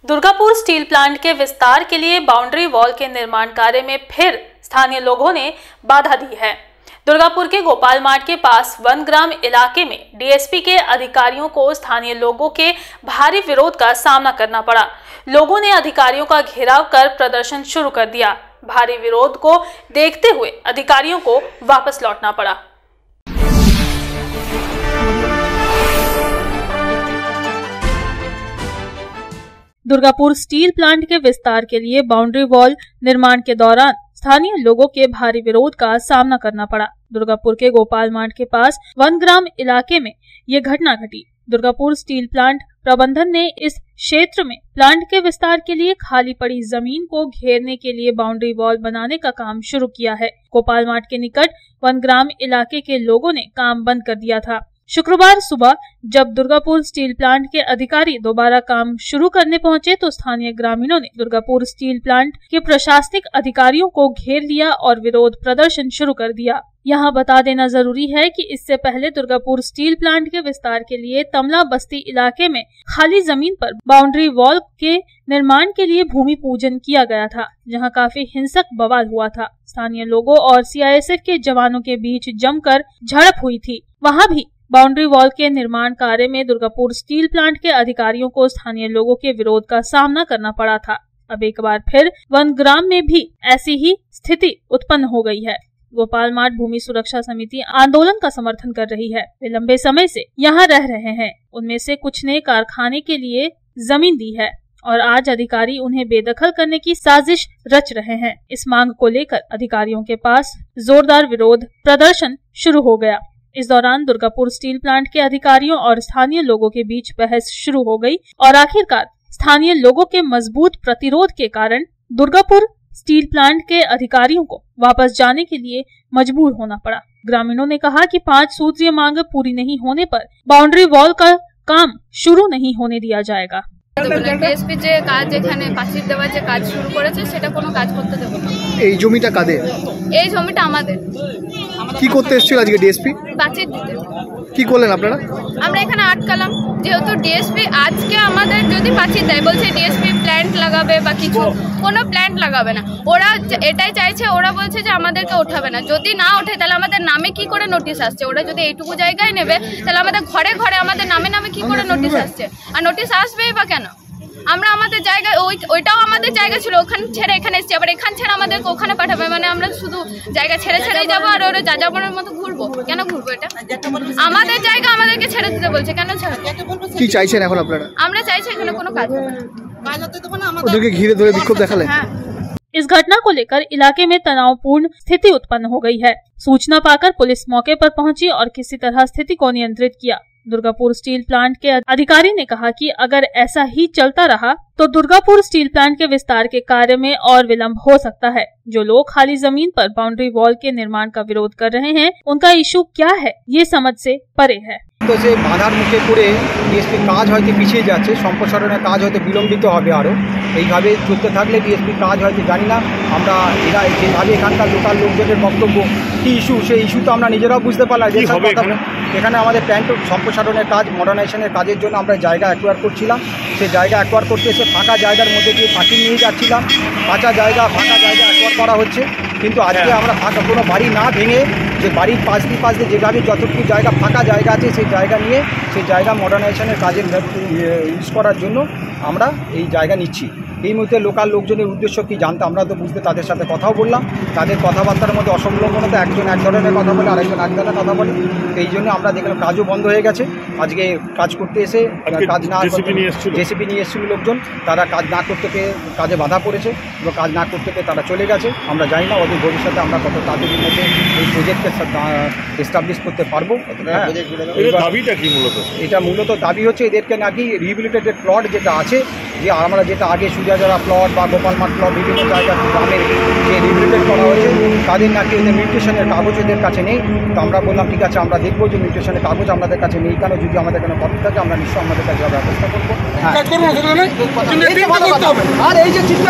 Durgapur steel plant के विस्तार के लिए बाउंड्री वॉल के निर्माण कार्य में फिर स्थानीय लोगों ने बाधा दी है। दुर्गापुर के गोपाल मार्ट के पास वनग्राम इलाके में डीएसपी के अधिकारियों को स्थानीय लोगों के भारी विरोध का सामना करना पड़ा। लोगों ने अधिकारियों का घेराव कर प्रदर्शन शुरू कर दिया। भारी विरोध को देखते हुए अधिकारियों को वापस लौटना पड़ा। दुर्गापुर स्टील प्लांट के विस्तार के लिए बाउंड्री वॉल निर्माण के दौरान स्थानीय लोगों के भारी विरोध का सामना करना पड़ा। दुर्गापुर के गोपाल मार्ट के पास वनग्राम इलाके में ये घटना घटी। दुर्गापुर स्टील प्लांट प्रबंधन ने इस क्षेत्र में प्लांट के विस्तार के लिए खाली पड़ी जमीन को घेरने के लिए बाउंड्री वॉल बनाने का काम शुरू किया है। गोपाल मार्ट के निकट वनग्राम इलाके के लोगों ने काम बंद कर दिया था। शुक्रवार सुबह जब दुर्गापुर स्टील प्लांट के अधिकारी दोबारा काम शुरू करने पहुंचे तो स्थानीय ग्रामीणों ने दुर्गापुर स्टील प्लांट के प्रशासनिक अधिकारियों को घेर लिया और विरोध प्रदर्शन शुरू कर दिया। यहाँ बता देना जरूरी है कि इससे पहले दुर्गापुर स्टील प्लांट के विस्तार के लिए तमला बस्ती इलाके में खाली जमीन पर बाउंड्री वॉल के निर्माण के लिए भूमि पूजन किया गया था, जहाँ काफी हिंसक बवाल हुआ था। स्थानीय लोगों और सीआईएसएफ के जवानों के बीच जमकर झड़प हुई थी। वहाँ भी बाउंड्री वॉल के निर्माण कार्य में दुर्गापुर स्टील प्लांट के अधिकारियों को स्थानीय लोगों के विरोध का सामना करना पड़ा था। अब एक बार फिर वनग्राम में भी ऐसी ही स्थिति उत्पन्न हो गई है। गोपाल मार्ट भूमि सुरक्षा समिति आंदोलन का समर्थन कर रही है। वे लंबे समय से यहाँ रह रहे हैं। उनमें से कुछ ने कारखाने के लिए जमीन दी है और आज अधिकारी उन्हें बेदखल करने की साजिश रच रहे हैं। इस मांग को लेकर अधिकारियों के पास जोरदार विरोध प्रदर्शन शुरू हो गया। इस दौरान दुर्गापुर स्टील प्लांट के अधिकारियों और स्थानीय लोगों के बीच बहस शुरू हो गई और आखिरकार स्थानीय लोगों के मजबूत प्रतिरोध के कारण दुर्गापुर स्टील प्लांट के अधिकारियों को वापस जाने के लिए मजबूर होना पड़ा। ग्रामीणों ने कहा कि 5 सूत्रीय मांग पूरी नहीं होने पर बाउंड्री वॉल का काम शुरू नहीं होने दिया जाएगा। ডিএসপি যে কাজ এখানে পাঁচিল দেওয়ার যে কাজ শুরু করেছে সেটা কোনো কাজ করতে দেব না। এই জমিটা কাদের? এই জমিটা আমাদের। কি করতে এসেছিল আজকে ডিএসপি? পাঁচিল দিতে। কি করলেন আপনারা? আমরা এখানে আটকালাম, যেহেতু ডিএসপি আজকে আমাদের যদি পাঁচিল দেয়, বলছে ডিএসপি প্ল্যান্ট লাগাবে বা কিছু, কোনো প্ল্যান্ট লাগাবে না। ওরা এটাই চাইছে, ওরা বলছে যে আমাদেরকে ওঠাবে না। যদি না ওঠে তাহলে আমাদের নামে কি করে নোটিশ আসছে? ওরা যদি এইটুকু জায়গায় নেবে তাহলে আমাদের ঘরে ঘরে আমাদের নামে নামে কি করে নোটিশ আসছে? আর নোটিশ আসবেই বা কেন? আমরা আমাদের জায়গা, ওইটাও আমাদের জায়গা ছিল, ওখানে ছেড়ে এখানে এসেছি, আবার এখান ছেড়ে আমাদেরকে ওখানে পাঠাবে। মানে আমরা শুধু জায়গা ছেড়ে ছেড়েই যাবো আর ওরা যাযাবরের মতো ঘুরবো? কেন ঘুরবো? এটা আমাদের জায়গা, আমাদেরকে ছেড়ে দিতে বলছে, কেন ছাড়বে? কি চাইছেন এখন আপনারা? আমরা চাইছি এখানে কোনো কাজ হবে না। ওদেরকে ঘিরে ধরে বিক্ষোভ দেখালেন। इस घटना को लेकर इलाके में तनावपूर्ण स्थिति उत्पन्न हो गई है। सूचना पाकर पुलिस मौके पर पहुंची और किसी तरह स्थिति को नियंत्रित किया। दुर्गापुर स्टील प्लांट के अधिकारी ने कहा कि अगर ऐसा ही चलता रहा तो दुर्गापुर स्टील प्लांट के विस्तार के कार्य में और विलंब हो सकता है। जो लोग खाली जमीन पर बाउंड्री वॉल के निर्माण का विरोध कर रहे हैं, उनका इशू क्या है ये समझ से परे है। তো যে বাধার মুখে পড়ে ডিএসপির কাজ হয়তো পিছিয়ে যাচ্ছে, সম্প্রসারণের কাজ হয়তো বিলম্বিত হবে। আরও এইভাবে চলতে থাকলে ডিএসপির কাজ হয়তো জানি না আমরা, এরা যেভাবে এখানকার লোকাল লোকজনের বক্তব্য কী ইস্যু, সেই ইস্যু তো আমরা নিজেরাও বুঝতে পারলাম। এখানে আমাদের প্ল্যান্ট সম্প্রসারণের কাজ, মডার্নাইজেশনের কাজের জন্য আমরা জায়গা অ্যাকোয়ার করছিলাম। সেই জায়গা অ্যাকোয়ার করতে এসে ফাঁকা জায়গার মধ্যে দিয়ে পাঁচিল নিয়ে যাচ্ছিলাম। ফাঁকা জায়গা অ্যাকোয়ার করা হচ্ছে, কিন্তু আজকে আমরা ফাঁকা কোনো বাড়ি না ভেঙে যে বাড়ির পাশ দিয়ে যেভাবে যতটুকু জায়গা ফাঁকা জায়গা আছে সেই জায়গা নিয়ে সেই জায়গা মডার্নাইজেশনের কাজে ইউজ করার জন্য আমরা এই জায়গা নিচ্ছি। এই মুহূর্তে লোকাল লোকজনের উদ্দেশ্য কী জানতে আমরা তো বুঝতে, তাদের সাথে কথাও বললাম। তাদের কথাবার্তার মধ্যে অসংলগ্নতা, একজন এক ধরনের কথা বলে আরেকজন এক ধরনের কথা বলে। এই জন্য আমরা দেখলাম কাজও বন্ধ হয়ে গেছে। আজকে কাজ করতে এসে কাজ না জেসিপি নিয়ে এসেছিল লোকজন, তারা কাজ না করতে পেয়ে কাজে বাধা পড়েছে এবং কাজ না করতে পেয়ে তারা চলে গেছে। আমরা জানি না ওদের ভবিষ্যতে আমরা কত তাড়াতাড়ির মধ্যে এই প্রজেক্টকে এস্টাবলিশ করতে পারবো। এটা মূলত দাবি হচ্ছে এদেরকে নাকি রিহ্যাবিলিটেটেড প্লট যেটা আছে, যে আমরা যেটা আগে সুজাজরা প্লট বা গোপাল মাঠ প্লট বিভিন্ন জায়গার গ্রামের যে রিহ্যাবিলিটেট করা হয়েছে, তাদের নাকি ওদের মিউটেশনের কাগজ এদের কাছে নেই। তো আমরা বললাম ঠিক আছে, আমরা দেখবো যে মিউটেশনের কাগজ আমাদের কাছে নেই কেন। যদি আমাদের কোনো কপি থাকে আমরা নিশ্চয়ই আমাদের কাছে ব্যবস্থা করবো। আর এই যে চিন্তা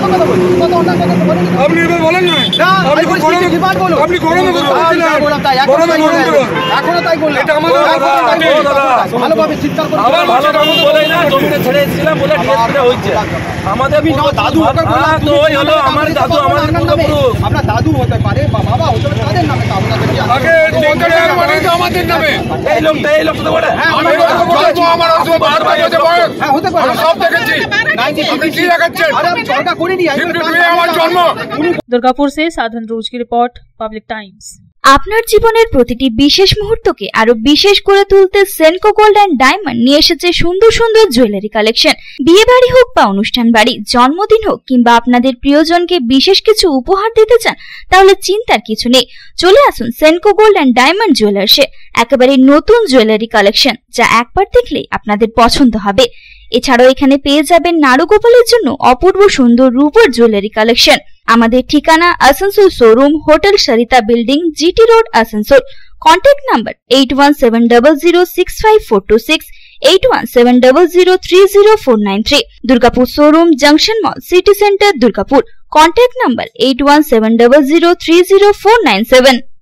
এখনো তাই বললাম, ভালোভাবে চিন্তা করবো। ডিএসপিটা হচ্ছে আমাদের দাদু তো ওই হলো আমার দাদু আমাদের পূর্বপুরুষ আপনার দাদু হতে পারে বা বাবা হতে পারে, তাদের নামে তো আপনাদের কি আছে? আগে টেকার মানে তো আমাদের নামে এই লোকটা তো বলে আমার 12 বছর বয়স হ্যাঁ হতে পারে, আমি সব দেখেছি। আপনি কি দেখাচ্ছেন? আরে আমি সরকার করিনি, আমি 52 আমার জন্ম। दुर्गापुर से साधन रोज की रिपोर्ट, पब्लिक टाइम्स। আপনার জীবনের প্রতিটি বিশেষ মুহূর্তকে আরো বিশেষ করে তুলতে সেনকো গোল্ড এন্ড ডায়মন্ড নিয়ে এসেছে সুন্দর সুন্দর জুয়েলারি কালেকশন। বিয়ে বাড়ি হোক বা অনুষ্ঠান বাড়ি, জন্মদিন হোক কিংবা আপনাদের প্রিয়জনকে বিশেষ কিছু উপহার দিতে চান, তাহলে চিন্তার কিছু নেই। চলে আসুন সেনকো গোল্ড এন্ড ডায়মন্ড জুয়েলার্সে। একেবারে নতুন জুয়েলারি কালেকশন যা একবার দেখলেই আপনাদের পছন্দ হবে। এছাড়াও এখানে পেয়ে যাবেন নারুগোপালের জন্য অপূর্ব সুন্দর রূপোর জুয়েলারি কালেকশন। আমাদের ঠিকানা Asansol showroom, hotel Sarita building, GT road, Asansol. Contact number 8170065426, 8170030493। Durgapur showroom, junction mall, city centre, Durgapur. Contact number 8170030497।